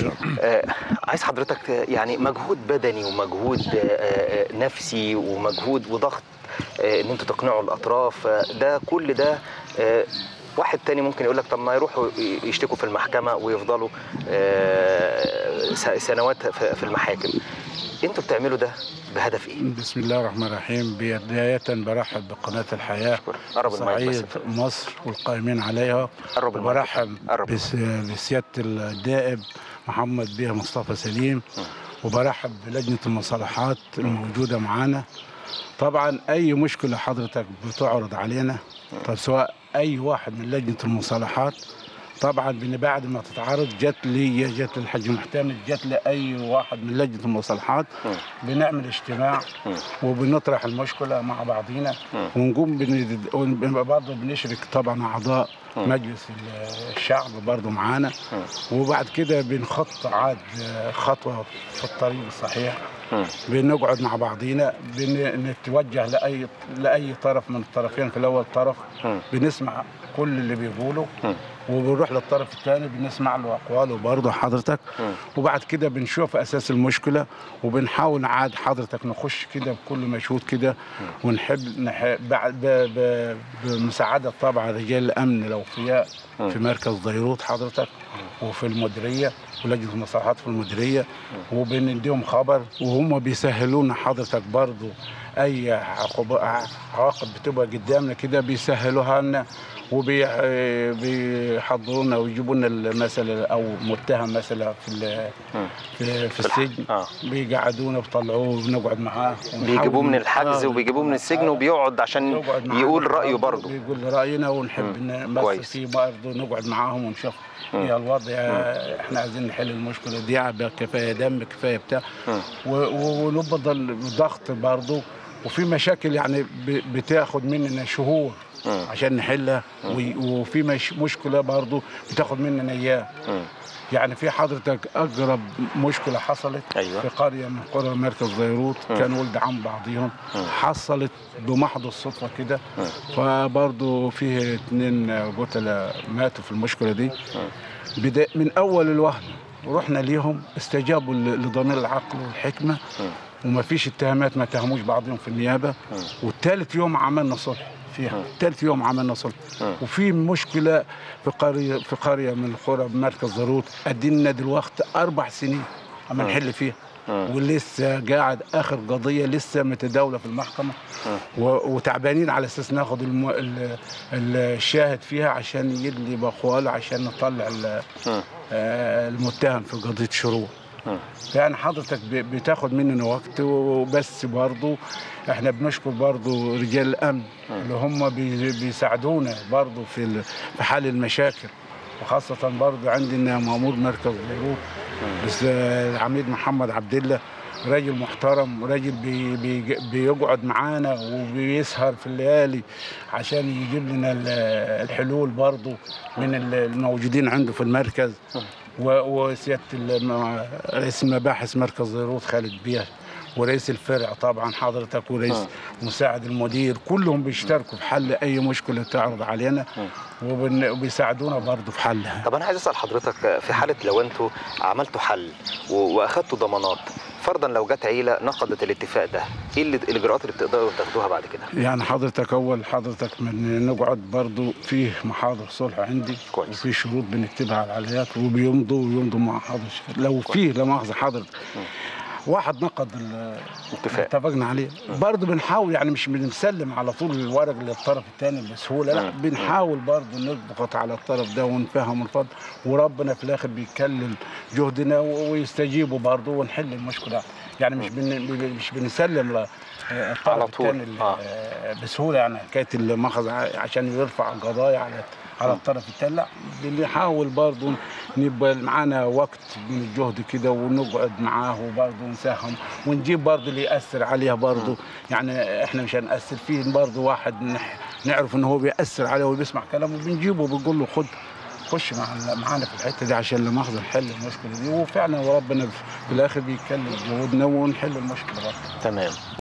شاء الله. عايز حضرتك يعني مجهود بدني ومجهود نفسي ومجهود وضغط ان انتوا تقنعوا الاطراف، ده كل ده واحد تاني ممكن يقول لك طب ما يروحوا يشتكوا في المحكمة ويفضلوا سنوات في المحاكم. انتوا بتعملوا ده بهدف ايه؟ بسم الله الرحمن الرحيم. بداية برحب بقناة الحياة صعيد مصر والقائمين عليها، وبرحب بسيادة النائب محمد بيه مصطفى سليم، وبرحب بلجنة المصالحات الموجودة معانا. طبعا أي مشكلة حضرتك بتعرض علينا، طب سواء أي واحد من لجنة المصالحات، طبعا بعد ما تتعرض جت للحاج محتمل، جت لاي واحد من لجنه المصالحات، بنعمل اجتماع وبنطرح المشكله مع بعضينا، ونقوم برضه بنشرك طبعا اعضاء مجلس الشعب برضه معانا، وبعد كده بنخط عاد خطوه في الطريق الصحيح. بنقعد مع بعضينا، بنتوجه لاي طرف من الطرفين. في الاول طرف بنسمع كل اللي بيقوله، وبنروح للطرف الثاني بنسمع له اقواله برضه حضرتك، وبعد كده بنشوف اساس المشكله، وبنحاول عاد حضرتك نخش كده بكل مجهود كده، ونحب بمساعده طبعا رجال الامن الاوفياء في مركز ديروت حضرتك، وفي المديريه ولجنه المصالحات في المديريه، وبنديهم خبر، وهم بيسهلونا حضرتك برضه اي عواقب بتبقى قدامنا كده بيسهلوها لنا، وبيحضرونا ويجيبوا لنا مثلا او متهم مثلا في السجن، بيقعدونا ويطلعوه ونقعد معاه، بيجيبوه من الحجز وبيجيبوه من السجن وبيقعد عشان يقول رايه برضه، بيقول راينا، ونحب نمثل فيه برضه، نقعد معاهم ونشوف ايه الوضع. احنا عايزين نحل المشكله دي، كفايه دم كفايه بتاع، ونفضل ضغط برضه، وفي مشاكل يعني بتاخد مننا شهور عشان نحلها، وفي مشكله برضه بتاخد مننا ايام. يعني في حضرتك اقرب مشكله حصلت في قريه من قرى مركز ديروت، كان ولد عم بعضيهم، حصلت بمحض الصدفه كده، فبرضه فيه 2 قتله ماتوا في المشكله دي. من اول الوهله ورحنا ليهم، استجابوا لضمير العقل والحكمه، وما فيش اتهامات، ما اتهموش بعضهم في النيابه. والثالث يوم عملنا صلح فيها، ثالث يوم عملنا صلح. وفي مشكله في قريه من القرى بمركز ديروت، ادينا دلوقتي 4 سنين عم نحل فيها، ولسه قاعد اخر قضيه لسه متداوله في المحكمه، وتعبانين على اساس ناخد الشاهد فيها عشان يدلي باقواله، عشان نطلع المتهم في قضيه شروع. يعني حضرتك بتاخد مننا وقت، وبس برضو احنا بنشكر برضو رجال الامن اللي هم بيساعدونا برضو في حل المشاكل، وخاصة برضو عندنا مأمور مركز ديروت بس العميد محمد عبد الله، راجل محترم، راجل بيقعد معانا وبيسهر في الليالي عشان يجيب لنا الحلول برضو من الموجودين عنده في المركز. وسياده رئيس المباحث مركز ديروت خالد بيه، ورئيس الفرع طبعا حضرتك، ورئيس مساعد المدير، كلهم بيشتركوا في حل اي مشكله تعرض علينا، وبيساعدونا برضه في حلها. طب انا عايز اسال حضرتك، في حاله لو انتوا عملتوا حل واخدتوا ضمانات، فرضا لو جت عيله نقضت الاتفاق ده، ايه الاجراءات اللي بتقدروا تاخدوها بعد كده؟ يعني حضرتك اول من نقعد برضه فيه محاضر صلح عندي كويس، وفي شروط بنكتبها على العليات، وبيمضوا مع حضرتك. لو فيه لا مؤاخذه حضرتك واحد نقض الاتفاق اتفقنا عليه، برضه بنحاول، يعني مش بنسلم على طول الورق للطرف الثاني بسهوله، لا بنحاول برضه نضغط على الطرف ده ونفهم الفضل، وربنا في الاخر بيكلل جهدنا ويستجيبوا برضه ونحل المشكله. يعني مش بنسلم الطرف الثاني بسهوله، يعني حكايه المأخذ عشان يرفع قضايا على الطرف الثاني، لا بنحاول برضه نبقى معانا وقت من الجهد كده، ونقعد معاه وبرضه نساهم، ونجيب برضه اللي يأثر عليها برضه. يعني احنا مش هنأثر فيه، برضه واحد نعرف ان هو بيأثر عليه وبيسمع كلامه، بنجيبه وبنقول له خش معانا في الحته دي عشان لا مؤاخذه نحل المشكله دي، وفعلا وربنا في الاخر بيكلم جهودنا ونحل المشكله برضه. تمام.